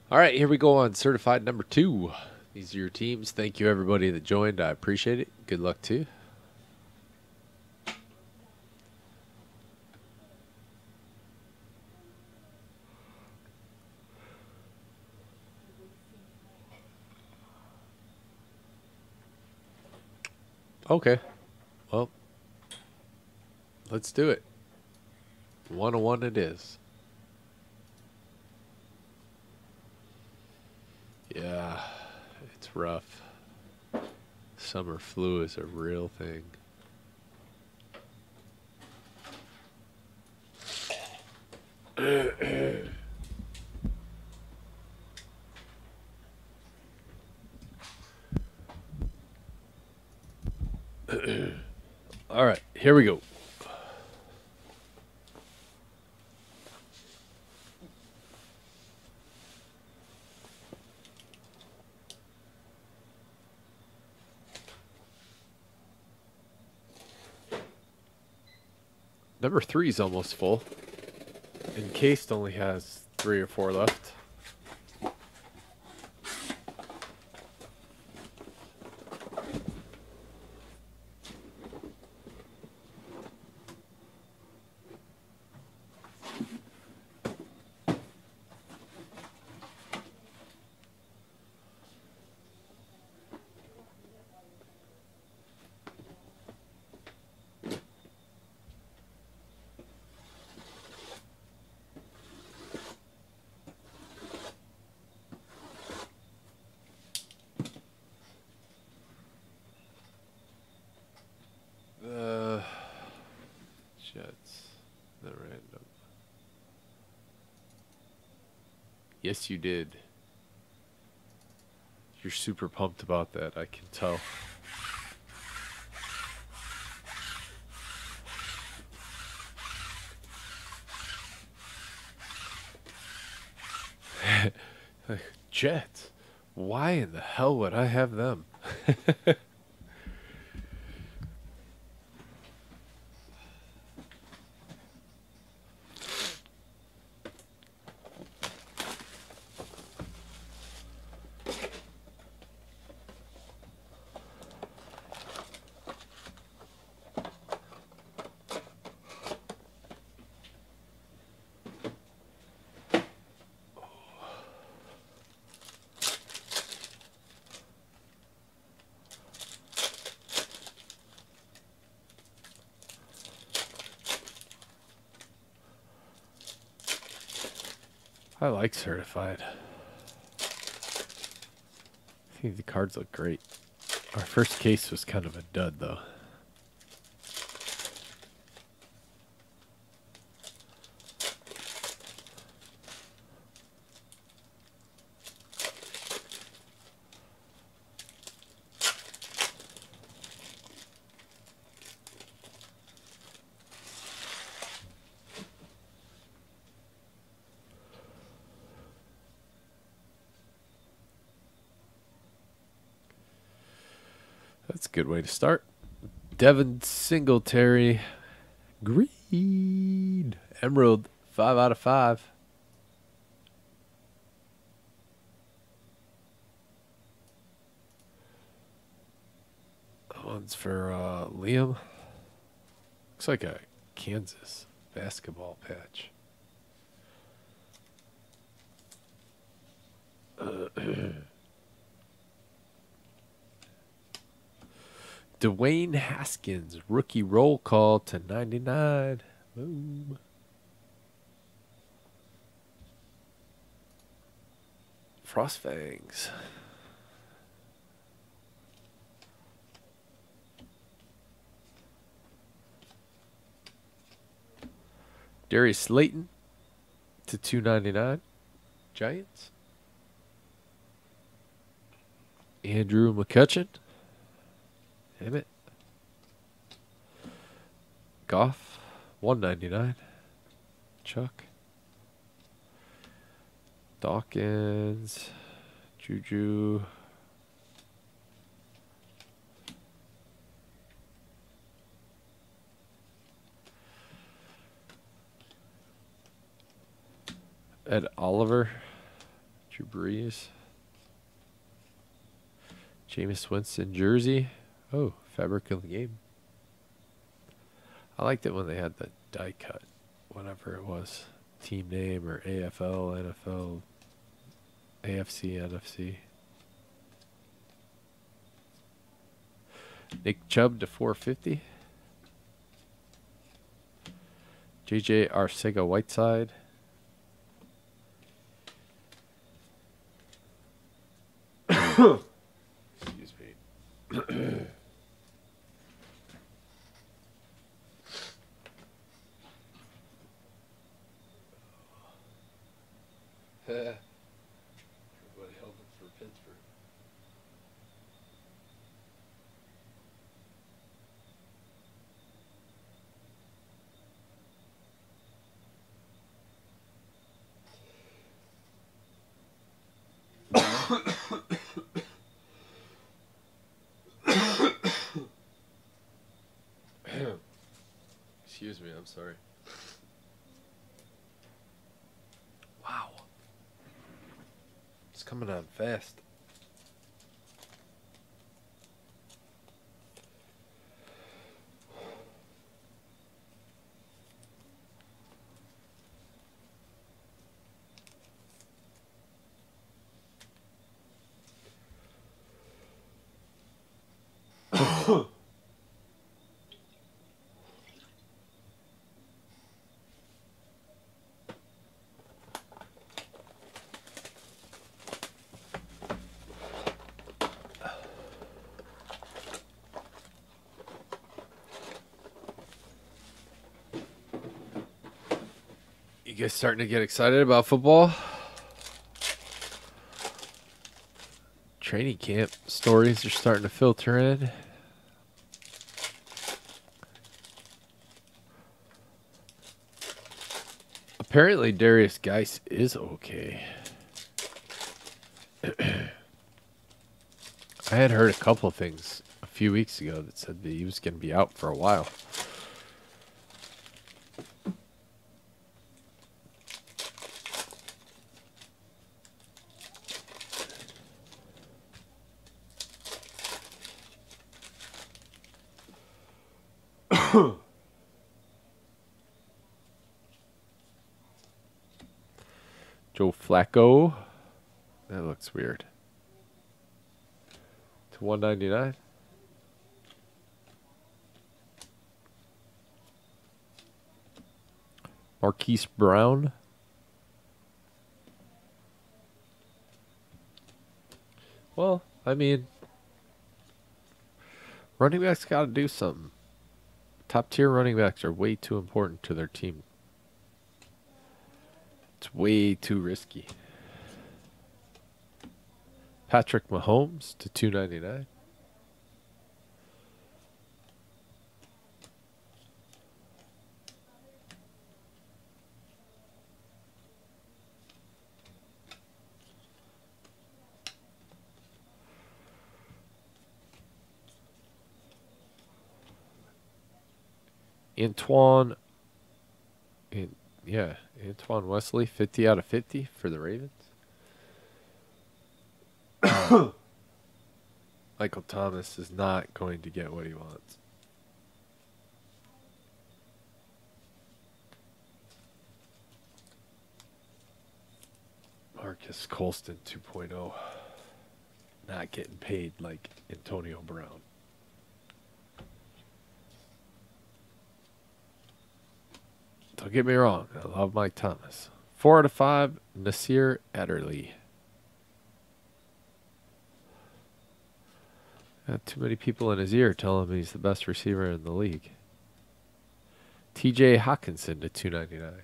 All right, here we go on certified number 2. These are your teams. Thank you, everybody that joined. I appreciate it. Good luck to you. Okay. Well, let's do it. 101 it is. Yeah, it's rough. Summer flu is a real thing. All right, here we go. Number 3 is almost full. Encased only has 3 or 4 left. Jets. The random. Yes, you did. You're super pumped about that, I can tell. Jets? Why in the hell would I have them? I like certified. I think the cards look great. Our first case was kind of a dud, though. That's a good way to start. Devin Singletary. Green. Emerald. 5 out of 5. That one's for Liam. Looks like a Kansas basketball patch. Dwayne Haskins, rookie roll call to 99. Boom. Frostfangs. Darius Slayton to 299. Giants. Andrew McCutcheon. Damn it. Goff. 199. Chuck. Dawkins. Juju. Ed Oliver. Drew Brees. Jameis Winston jersey. Oh, fabric of the game. I liked it when they had the die cut, whatever it was. Team name or AFL, NFL, AFC, NFC. Nick Chubb to 450. JJ Arcega Whiteside. Excuse me. Everybody hoping for Pittsburgh. Excuse me, I'm sorry. Wow. It's coming on fast. You guys starting to get excited about football? Training camp stories are starting to filter in. Apparently Darius Geis is okay. I had heard a couple of things a few weeks ago that said that he was going to be out for a while. Joe Flacco. That looks weird. To 199. Marquise Brown. Well, I mean, running backs got to do something. Top tier running backs are way too important to their team. It's way too risky. Patrick Mahomes to 299. Antoine Wesley, 50 out of 50 for the Ravens. Michael Thomas is not going to get what he wants. Marcus Colston 2.0. Not getting paid like Antonio Brown. Don't get me wrong. I love Mike Thomas. 4 out of 5, Nasir Adderley. Got too many people in his ear telling him he's the best receiver in the league. TJ Hawkinson to 299.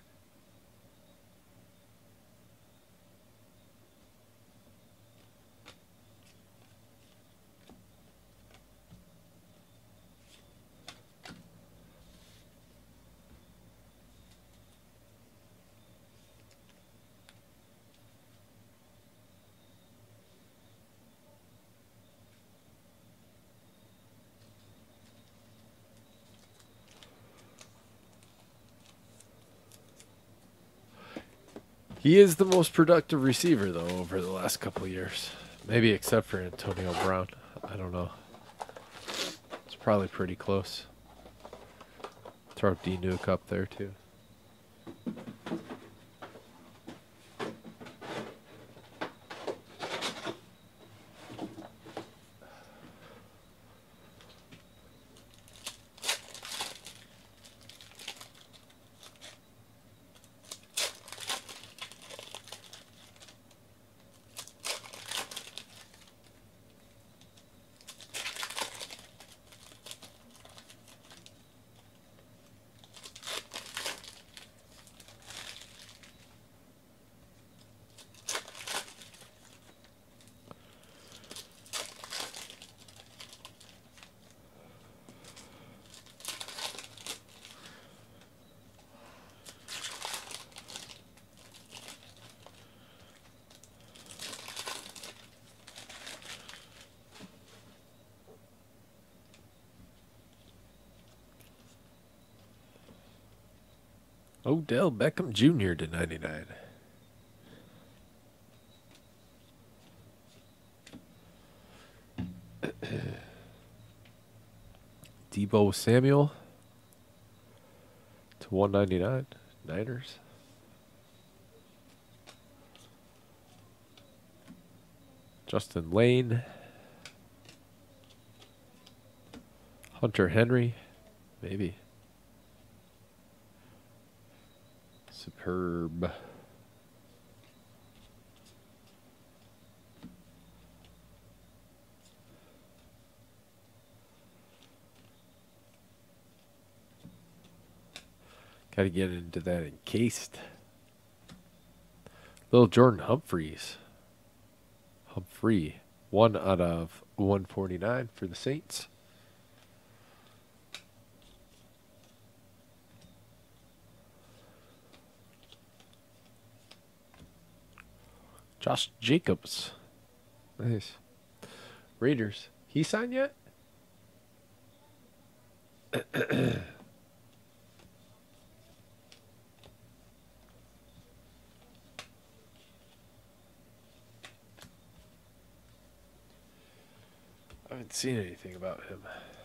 He is the most productive receiver, though, over the last couple of years. Maybe except for Antonio Brown. I don't know. It's probably pretty close. Throw D Nuke up there, too. Odell Beckham Jr. to 99. Debo Samuel to 199. Niners. Justin Lane. Hunter Henry. Maybe. Superb. Got to get into that encased. Little Jordan Humphreys. Humphrey. 1 out of 149 for the Saints. Josh Jacobs. Nice. Raiders. He signed yet? I haven't seen anything about him.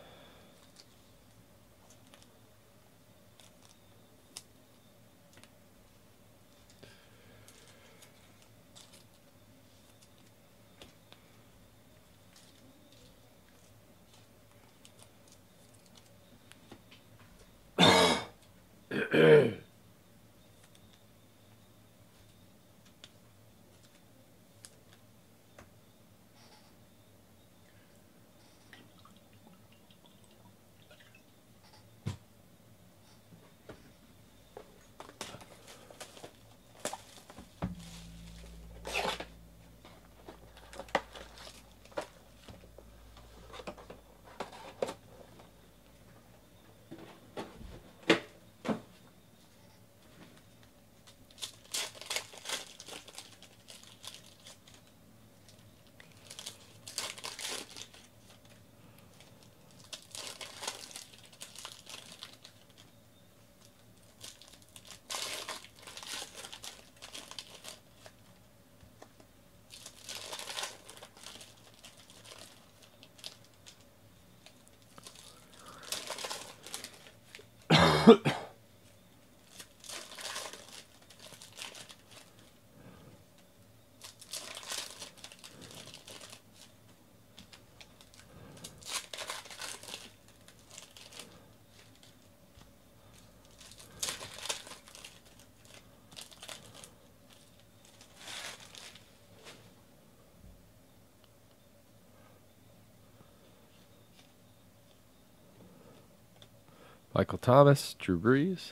Michael Thomas, Drew Brees.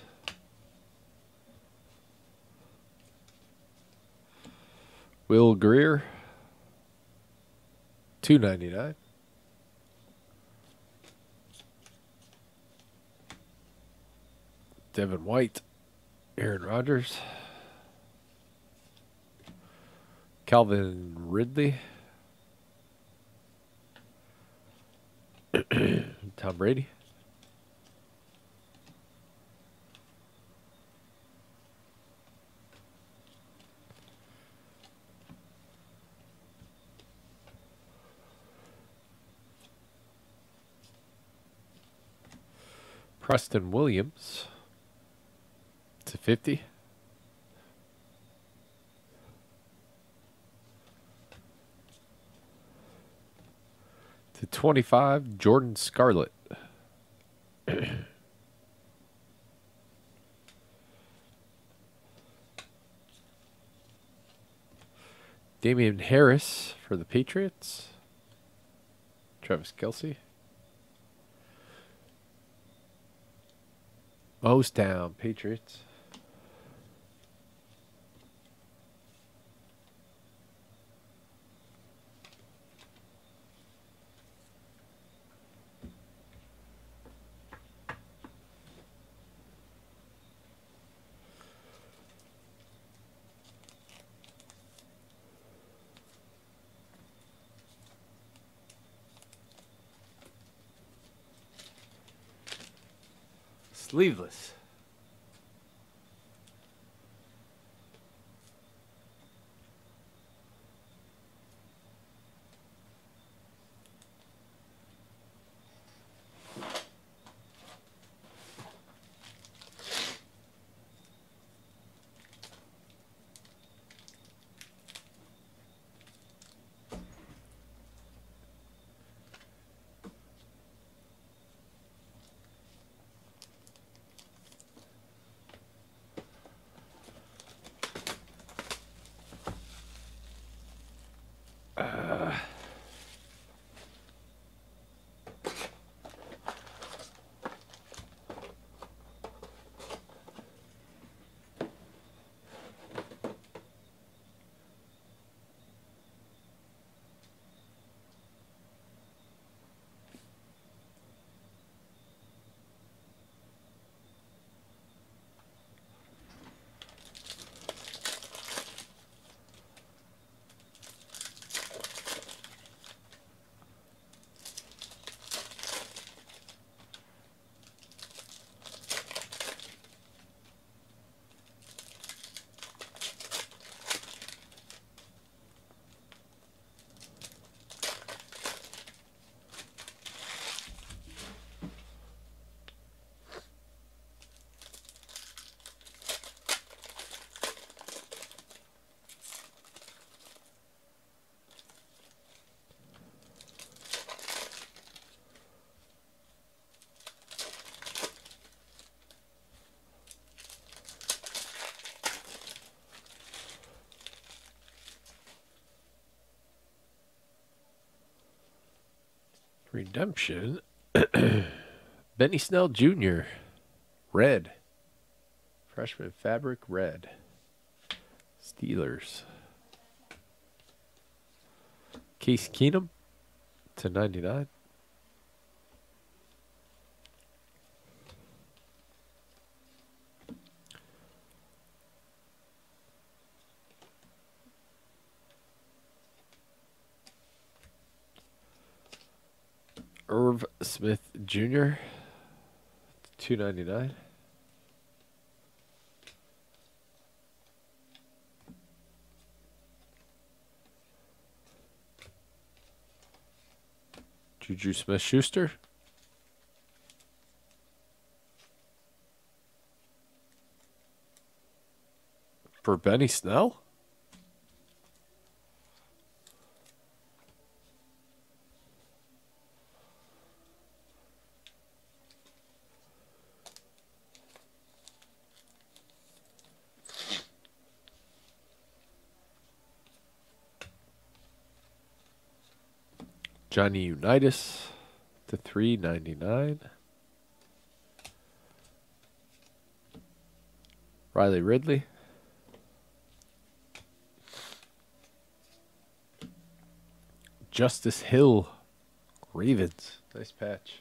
Will Greer, $2.99. Devin White, Aaron Rodgers. Calvin Ridley. Tom Brady. Preston Williams to 50. To 25, Jordan Scarlett. Damian Harris for the Patriots. Travis Kelce. Mostown, Patriots. Sleeveless. Redemption. Benny Snell Jr. Red. Freshman fabric red. Steelers. Case Keenum to 99. Irv Smith Jr. 299. Juju Smith-Schuster. For Benny Snell? Johnny Unitas to 399. Riley Ridley. Justice Hill. Ravens. Nice patch.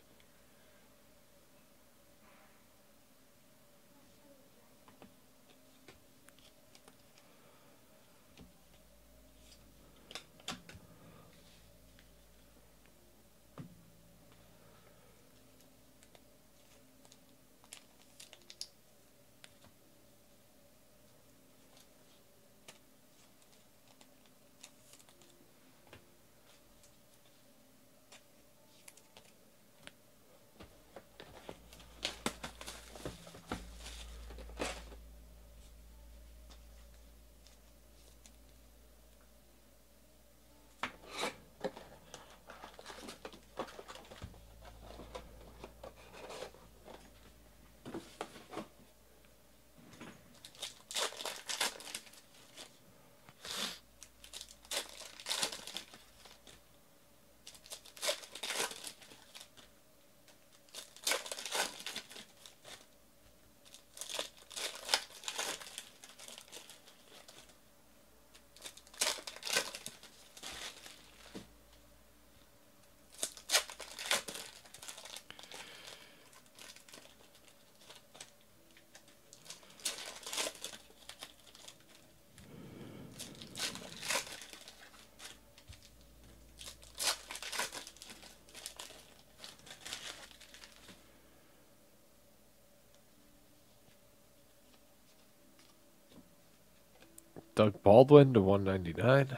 Doug Baldwin to 199.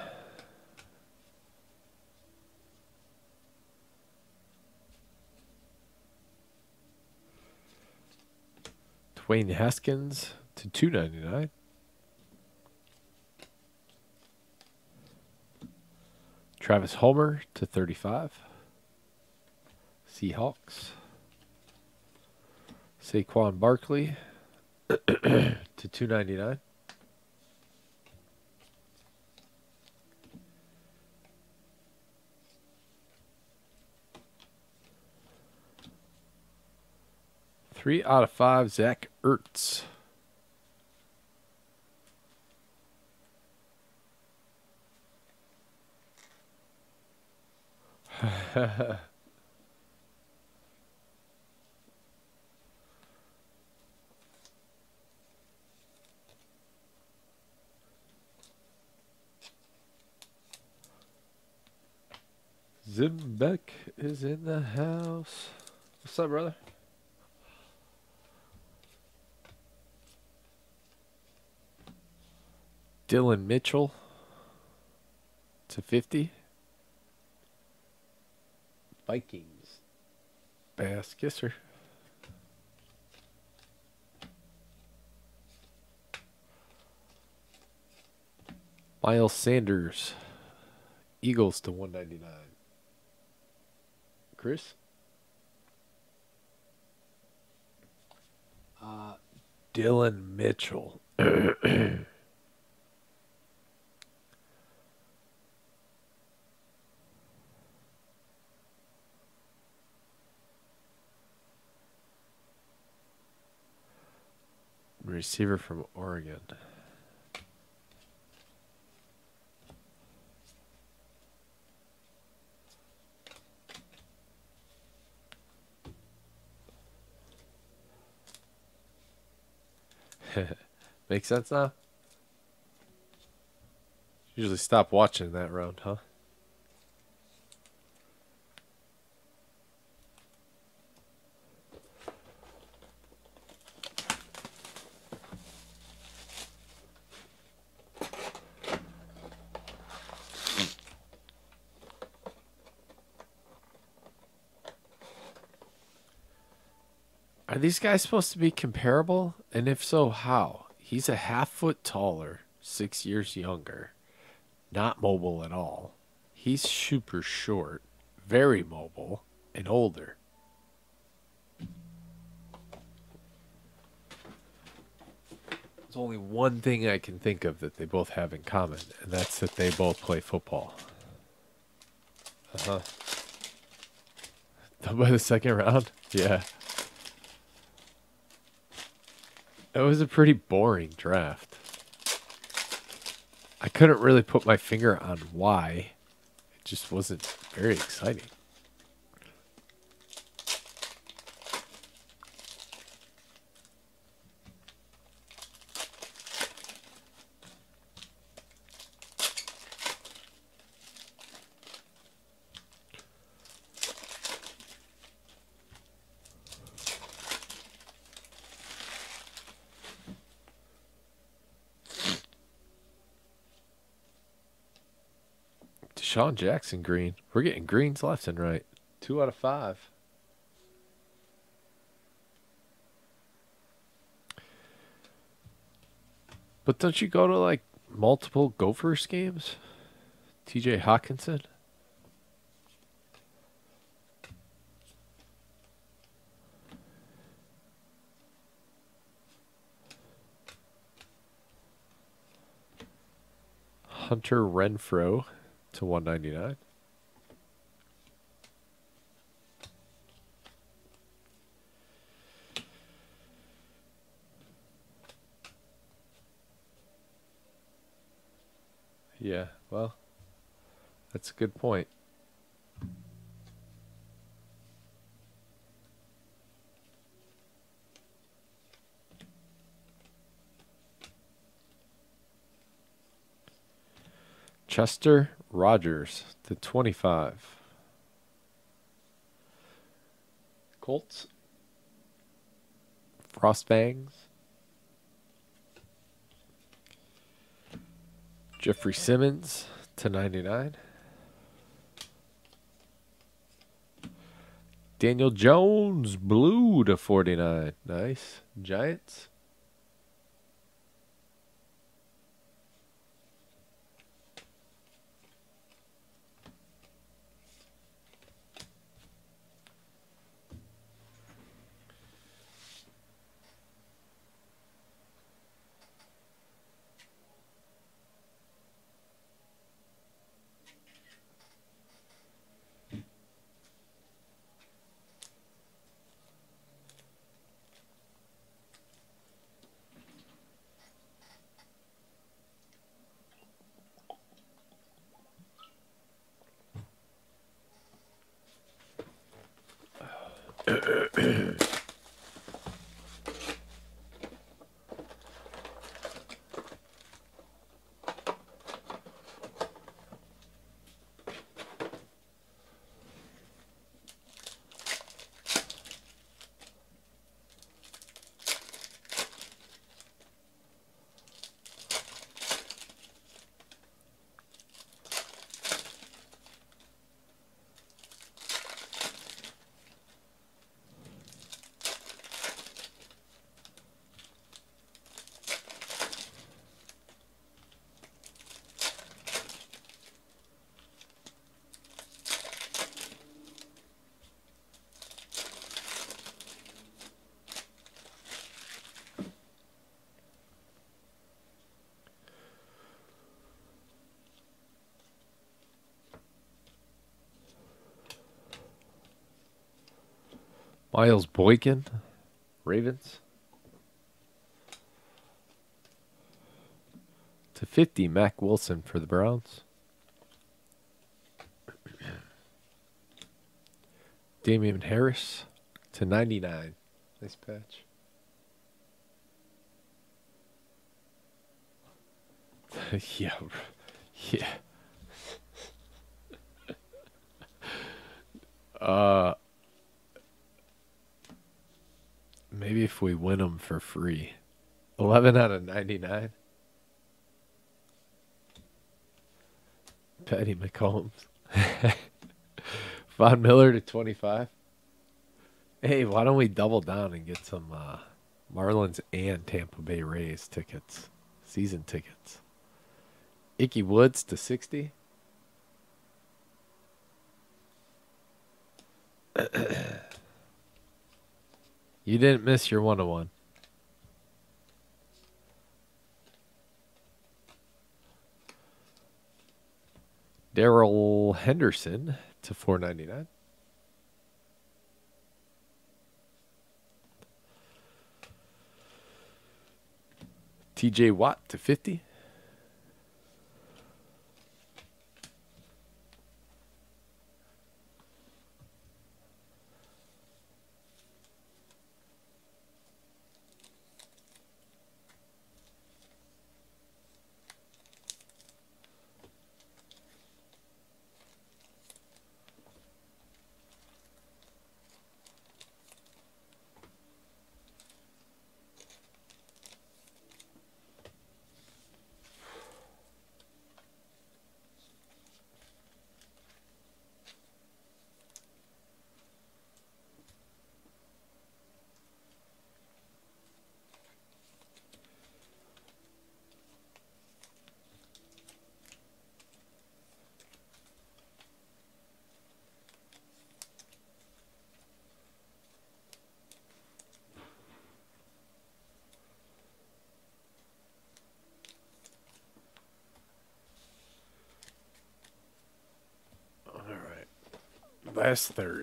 Dwayne Haskins to 299. Travis Homer to 35. Seahawks. Saquon Barkley to 299. Three out of 5, Zach Ertz. Zimbeck is in the house. What's up, brother? Dylan Mitchell to 50. Vikings. Bass Kisser. Miles Sanders. Eagles to 199. Chris? Dylan Mitchell. Receiver from Oregon. Makes sense now? Usually stop watching that round, huh? Are these guys supposed to be comparable? And if so, how? He's a half foot taller, 6 years younger, not mobile at all. He's super short, very mobile, and older. There's only one thing I can think of that they both have in common, and that's that they both play football. Uh-huh. By the second round? Yeah. It was a pretty boring draft. I couldn't really put my finger on why. It just wasn't very exciting. Deshaun Jackson green. We're getting greens left and right. 2 out of 5. But don't you go to like multiple Gophers games? TJ Hawkinson? Hunter Renfrow to 199. Yeah, well, that's a good point. Chester Rogers to 25. Colts. Frostbangs. Jeffrey Simmons /99. Daniel Jones, blue /49. Nice. Giants. Miles Boykin, Ravens. /50, Mac Wilson for the Browns. Damian Harris /99. Nice patch. Yeah. Yeah. Maybe if we win them for free. 11/99. Patty McCombs. Von Miller /25. Hey, why don't we double down and get some Marlins and Tampa Bay Rays tickets, season tickets? Icky Woods /60. You didn't miss your 101. Darrell Henderson /499. TJ Watt /50. All right. Last third.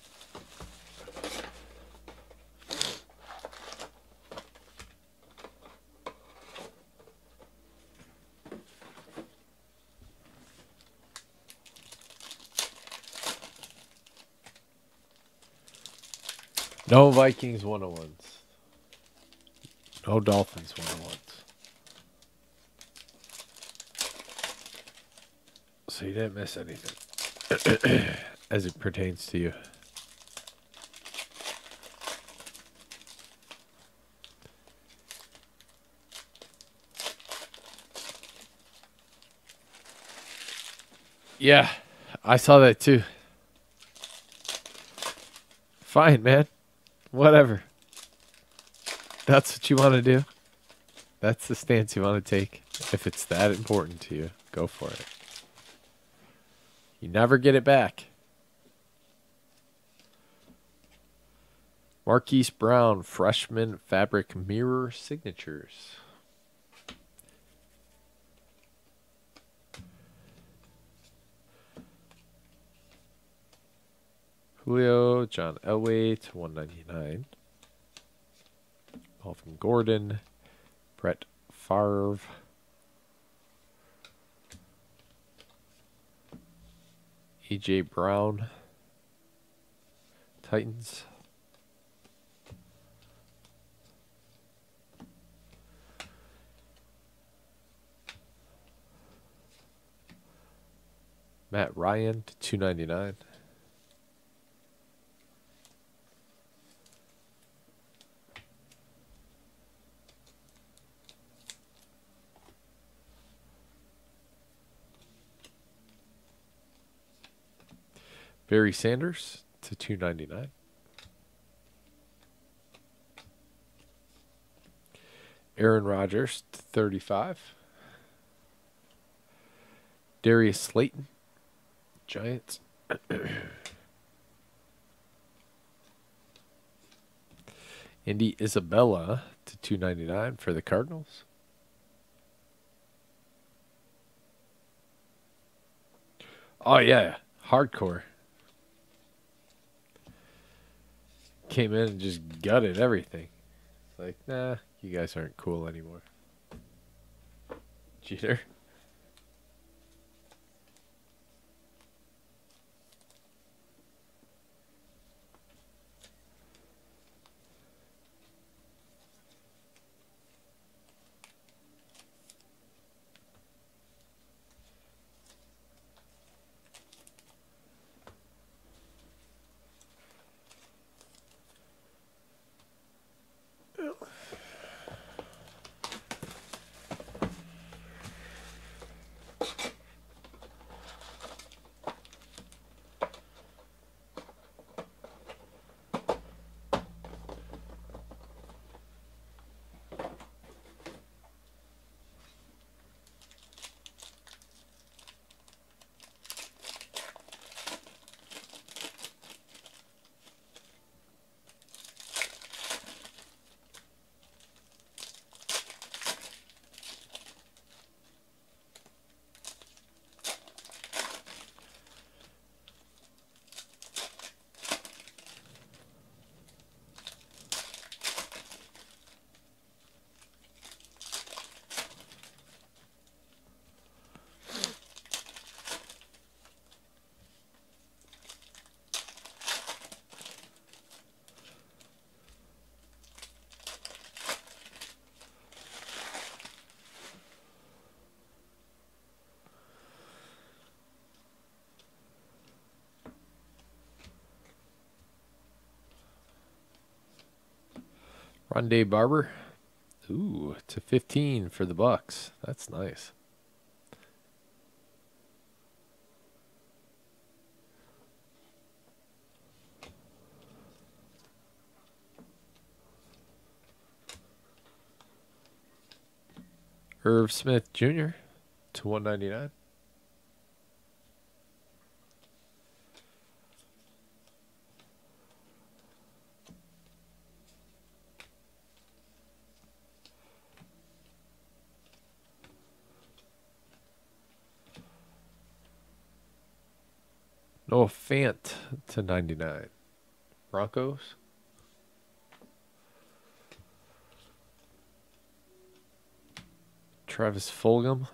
No Vikings 101s. No Dolphins 101s. So you didn't miss anything as it pertains to you. Yeah, I saw that too. Fine, man. Whatever. That's what you want to do. That's the stance you want to take. If it's that important to you, go for it. You never get it back. Marquise Brown, freshman fabric mirror signatures. Julio, John Elway to 199. Melvin Gordon, Brett Favre. A.J. Brown, Titans. Matt Ryan to 299. Barry Sanders to 299. Aaron Rodgers to 35. Darius Slayton, Giants. Andy Isabella to 299 for the Cardinals. Oh yeah, hardcore. Came in and just gutted everything. Like, nah, you guys aren't cool anymore. Jeter. Rondé Barber. Ooh, to 15 for the Bucks. That's nice. Irv Smith Jr. to 199. Noah Fant to 99. Broncos. Travis Fulgham.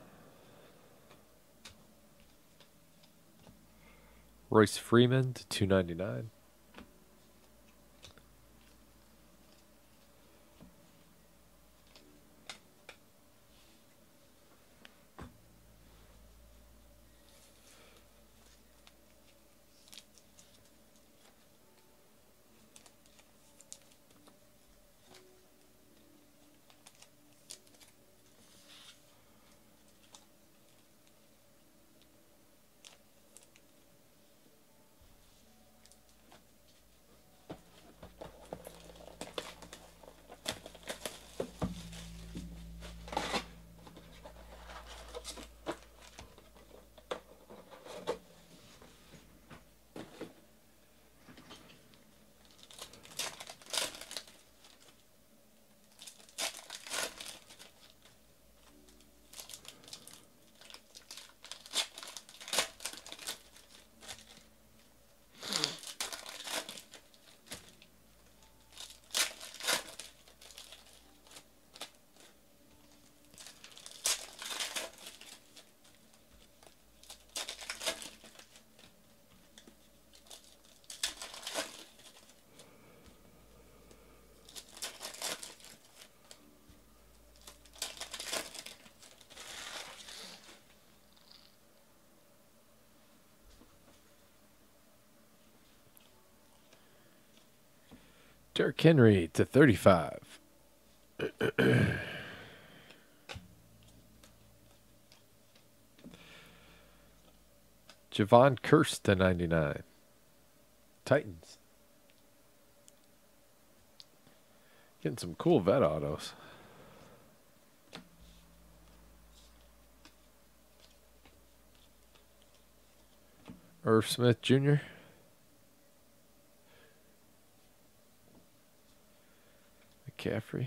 Royce Freeman to 299. Derrick Henry to 35. Javon Curse to 99. Titans. Getting some cool vet autos. Irv Smith Jr. McCaffrey.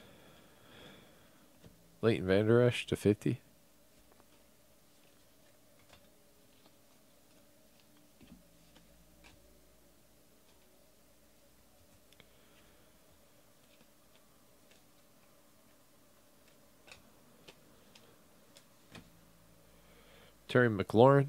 Leighton Vander Esch to 50. Terry McLaurin.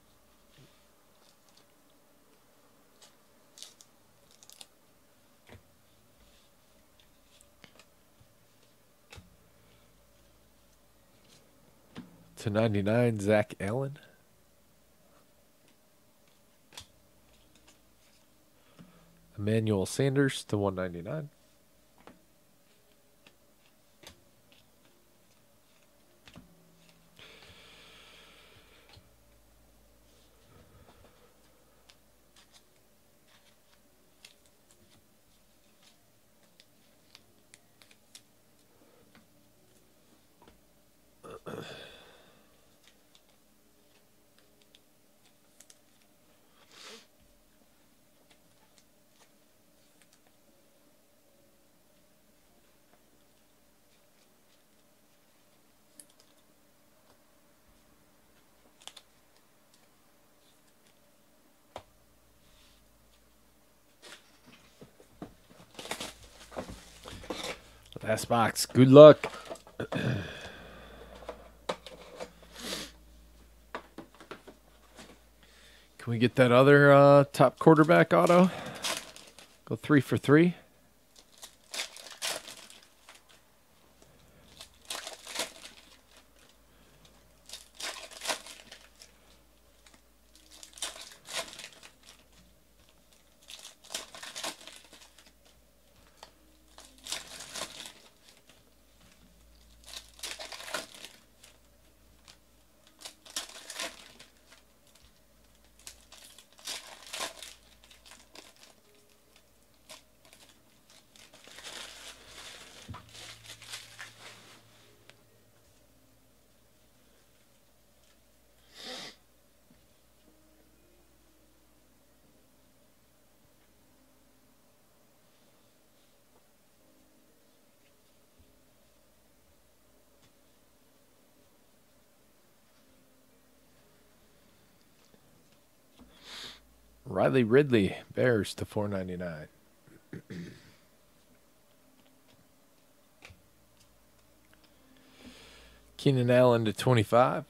To 99, Zach Allen. Emmanuel Sanders to 199. Last box. Good luck. Can we get that other top quarterback auto? Go 3 for 3. Riley Ridley, Bears to 499. Keenan Allen to 25.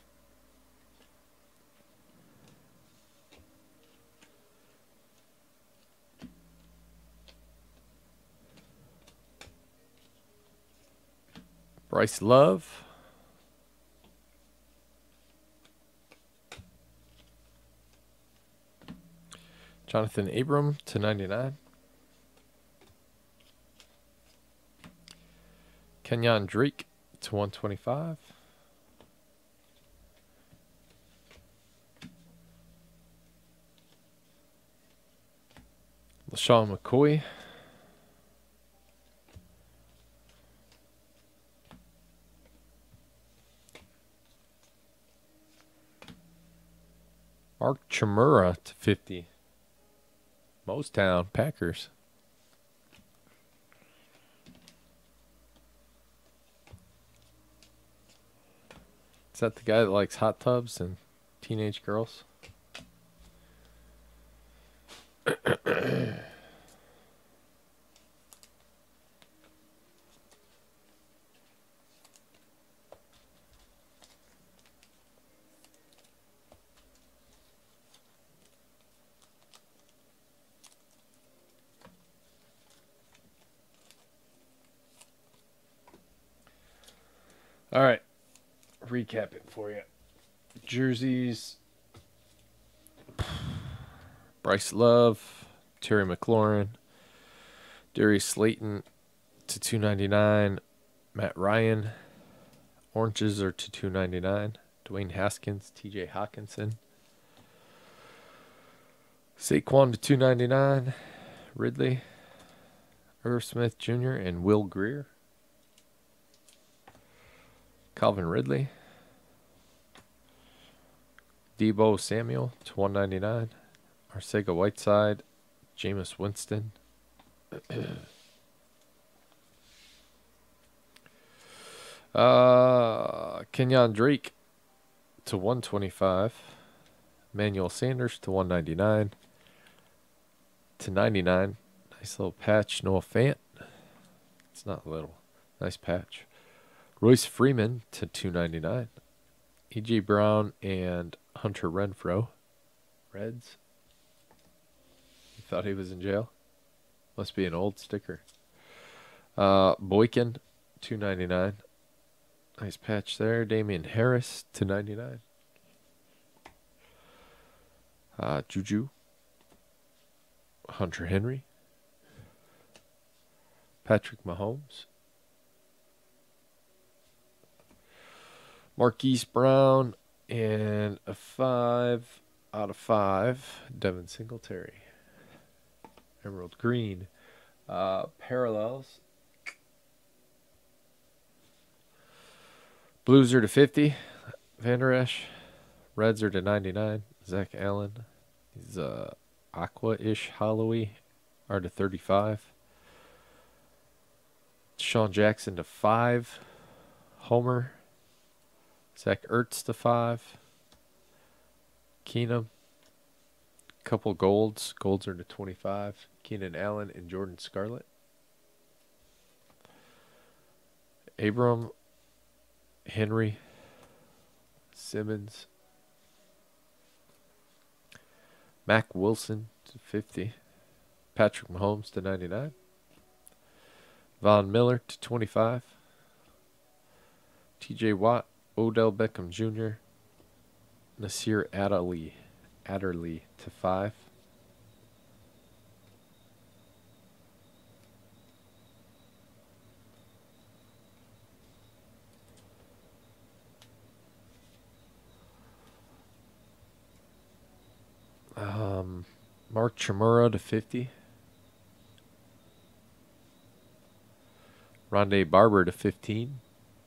Bryce Love. Jonathan Abram to 99. Kenyon Drake to 125. LaShawn McCoy. Mark Chmura to 50. Mostown Packers. Is that the guy that likes hot tubs and teenage girls? All right. Recap it for you. Jerseys. Bryce Love, Terry McLaurin, Darius Slayton to 299. Matt Ryan. Oranges are to 299. Dwayne Haskins, TJ Hawkinson. Saquon to 299. Ridley. Irv Smith Jr. and Will Greer. Calvin Ridley. Debo Samuel to 199. Arcega Whiteside. Jameis Winston. Kenyon Drake to 125. Emmanuel Sanders to 199. To 99. Nice little patch. Noah Fant. It's not little. Nice patch. Royce Freeman to 299. E.J. Brown and Hunter Renfrow. Reds. You thought he was in jail? Must be an old sticker. Boykin, 299. Nice patch there. Damian Harris, 299. Juju. Hunter Henry. Patrick Mahomes. Marquise Brown. And a 5 out of 5. Devin Singletary. Emerald Green. Parallels. Blues are to 50. Van Der Esch. Reds are to 99. Zach Allen. He's aqua-ish Holloway are to 35. Sean Jackson to 5. Homer. Zach Ertz to 5. Keenum. Couple golds. Golds are to 25. Keenan Allen and Jordan Scarlett. Abram. Henry. Simmons. Mac Wilson to 50. Patrick Mahomes to 99. Von Miller to 25. TJ Watt. Odell Beckham Jr. Nasir Adderley to 5. Mark Chimura to 50. Rondé Barber to 15.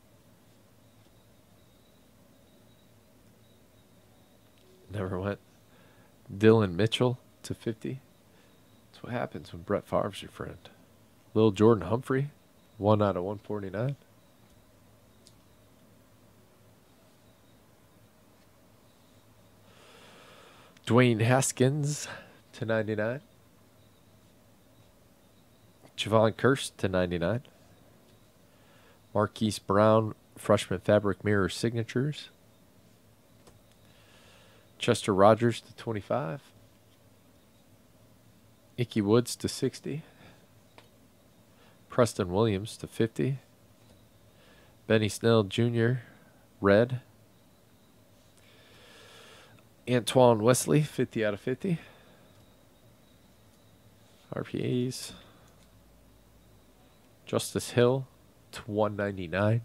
Never went. Dylan Mitchell to 50. That's what happens when Brett Favre's your friend. Lil Jordan Humphrey, 1 out of 149. Dwayne Haskins to 99. Javon Kearse to 99. Marquise Brown, freshman fabric mirror signatures. Chester Rogers to 25. Ickey Woods to 60. Preston Williams to 50. Benny Snell Jr., red. Antoine Wesley, 50 out of 50. RPAs. Justice Hill to 199.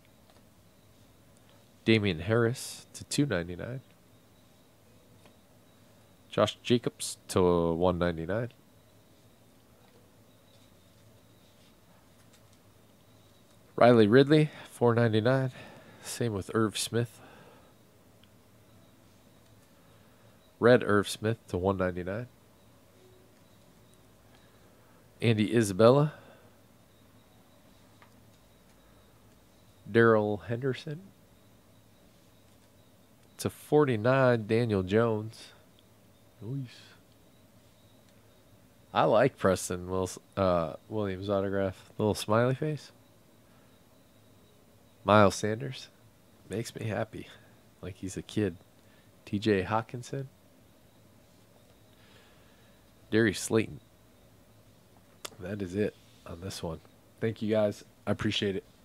Damian Harris to 299. Josh Jacobs to 199. Riley Ridley, 499. Same with Irv Smith. Red Irv Smith to 199. Andy Isabella. Daryl Henderson. To 49, Daniel Jones. Nice. I like Preston Williams autograph. Little smiley face. Miles Sanders. Makes me happy. Like he's a kid. TJ Hawkinson. Darius Slayton. That is it on this one. Thank you guys. I appreciate it.